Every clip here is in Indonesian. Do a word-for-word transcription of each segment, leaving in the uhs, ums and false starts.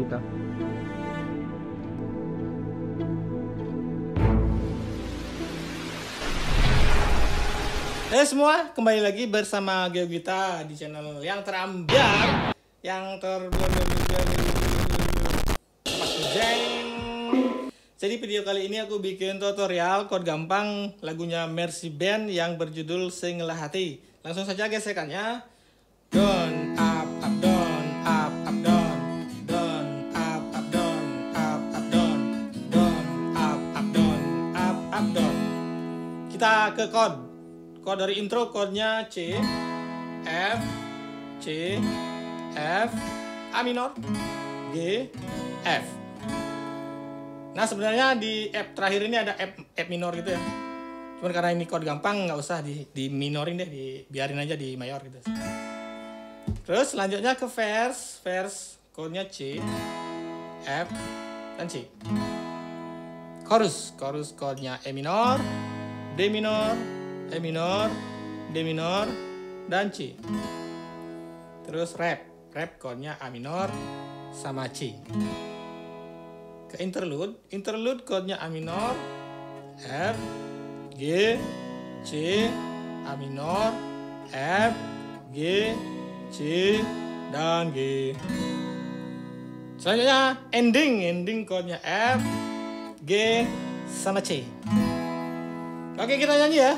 gitu. Hai semua, kembali lagi bersama GeoGita di channel yang terambiar, yang ter Jadi video kali ini aku bikin tutorial chord gampang lagunya Mercy Band yang berjudul Singelah Hati. Langsung saja gesekannya. Down, up, up, down, up, up, down, down, up, up, down, up, up, down, down, up, up, down, up, up, down. Kita ke chord. Chord dari intro, chordnya C, F, C, F, A minor, G, F. Nah sebenarnya di F terakhir ini ada F, F minor gitu ya. Cuman karena ini chord gampang nggak usah di, di minorin deh, di, biarin aja di mayor gitu. Terus selanjutnya ke verse, verse chordnya C, F, dan C. Chorus, chorus chordnya E minor, D minor, E minor, D minor, dan C. Terus rap, rap chordnya A minor sama C. Ke interlude, interlude chordnya A minor, F, G, C, A minor, F, G, C, dan G. Selanjutnya ending, ending chordnya F, G, sama C. Oke, kita nyanyi ya.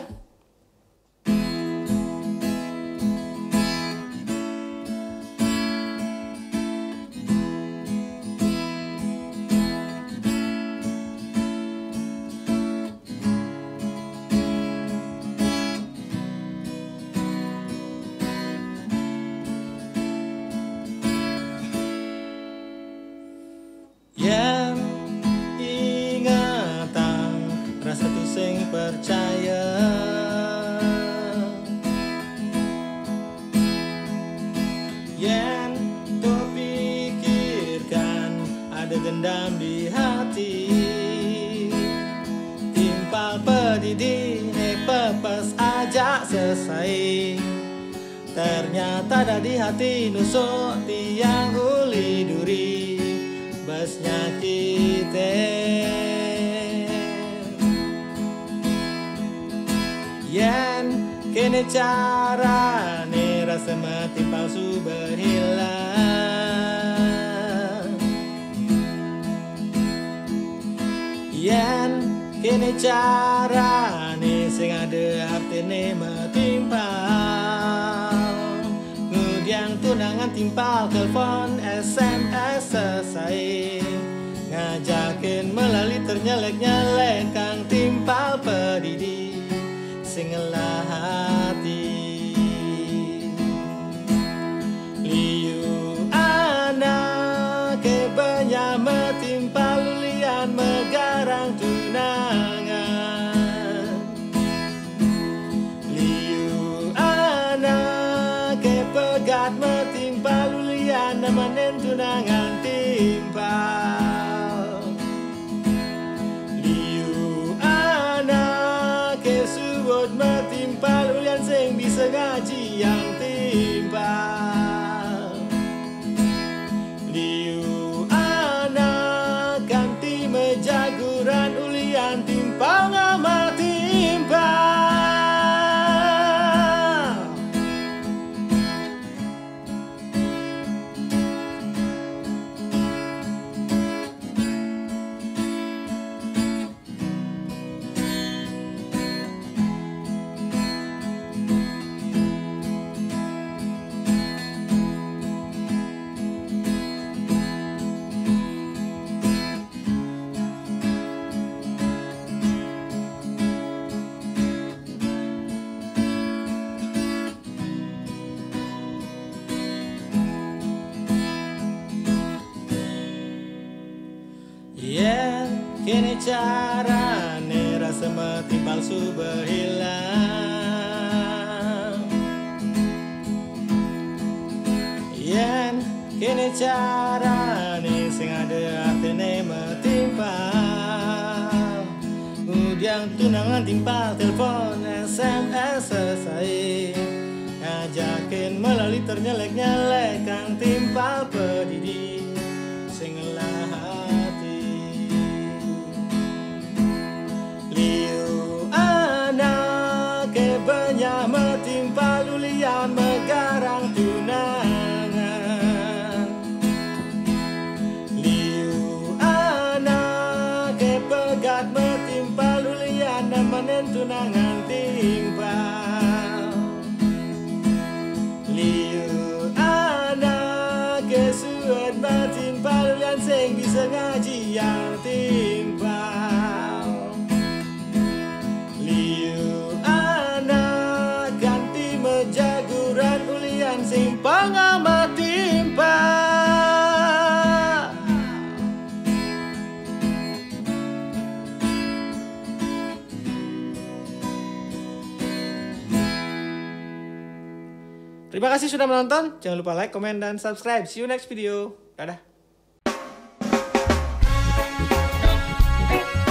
Yang ingatan rasa tu sing percaya, yang tu pikirkan ada dendam di hati, timpal pedidi eh pepes ajak selesai, ternyata ada di hati nusuk tiang uli duri besnya kita. Yang kene carane rasa mati palsu berhilang, yang kene carane sing ada artine metimpal, ngudiang tunangan timpal telepon S M S selesai, ngajakin melalui ternyelek-nyelek kang timpal pedidi singelah hati. Liu anak kebanya metimpal lian megarang tunangan, liu anak kepegat metimpal lian namanen tunangan timpal, liu anak kesubut metimpal ulian sing bisa ngaji yang timpal, liu anak ganti mejaguran ulian timpal ngama timpal. Yeah, kini carane rasa mati palsu berhilang, yeah, kini carane sing ada artine metimpal, udiang tunangan timpal telepon S M S selesai, ngajakin melalui ternyelek-nyelek kang timpal pedidi singelah kesunangan timpal. Liu anak kesuat bertimpal dan sing bisa ngaji yang timpal. Liu anak ganti mejaguran ulian sing pengamat timpal. Terima kasih sudah menonton. Jangan lupa like, komen, dan subscribe. See you next video. Dadah.